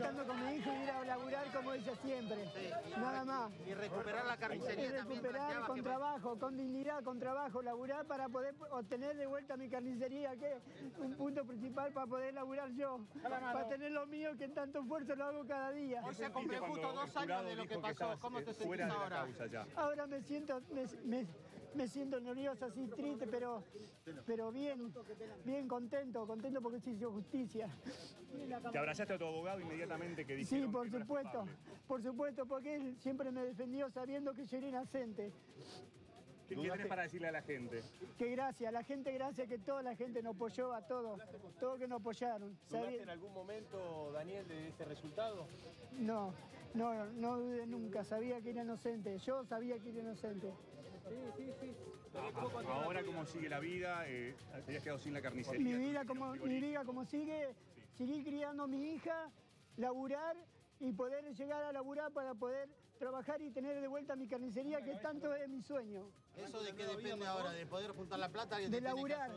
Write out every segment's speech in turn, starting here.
estando con mi hijo y ir a laburar como ella siempre. Sí. Nada más. Y recuperar la carnicería Y también. recuperar con trabajo, con dignidad, con trabajo, laburar para poder obtener de vuelta mi carnicería, que es un punto principal para poder laburar yo, para tener lo mío que en tanto esfuerzo lo hago cada día. Hoy se cumplen justo 2 años de lo que pasó. ¿Cómo te sentís ahora? Ahora me siento nerviosa, así triste, pero bien contento porque se hizo justicia. ¿Te abrazaste a tu abogado inmediatamente que Sí, dijeron que no eras por supuesto, porque él siempre me defendió sabiendo que yo era inocente. ¿Qué tenés para decirle a la gente? Que gracias, que toda la gente nos apoyó a todos que nos apoyaron. ¿Dudaste en algún momento, Daniel, de ese resultado? No dudé nunca, sabía que era inocente, yo sabía que era inocente. Sí. Ahora, ¿cómo sigue la vida? Te habías quedado sin la carnicería. Mi vida como sigue, seguir criando a mi hija, laburar y poder llegar a laburar para poder trabajar y tener de vuelta mi carnicería, que tanto es mi sueño. ¿Eso de qué depende ahora? ¿De poder juntar la plata? De laburar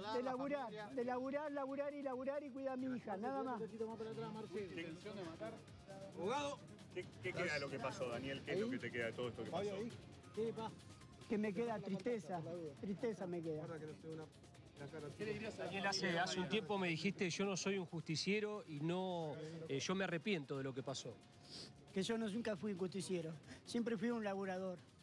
y cuidar a mi hija, nada más. ¿Intención de matar? ¿Abogado? ¿Qué queda de lo que pasó, Daniel? ¿Qué es lo que te queda de todo esto que pasó? Que me queda tristeza me queda. ¿Qué le dirías a Daniel, hace un tiempo me dijiste yo no soy un justiciero y no, yo me arrepiento de lo que pasó. Que yo nunca fui un justiciero, siempre fui un laburador.